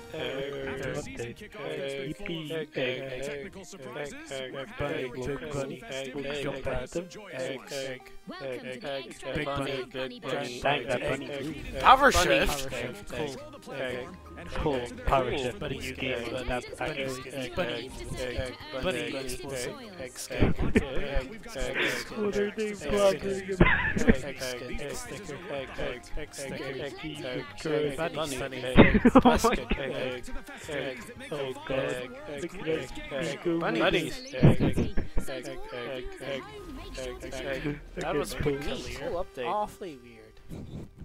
After season kickoff against Big Four, technical surprises, Bunny, Big Bunny, jump at them, Big Bunny, dang that Bunny, Power Shift. cool, power shift, Bunny, you gave that actually, Bunny, Bunny, what are they blabbering about? Bunny, funny, oh god, Bunnies. That was Cool clear. update. Awfully weird.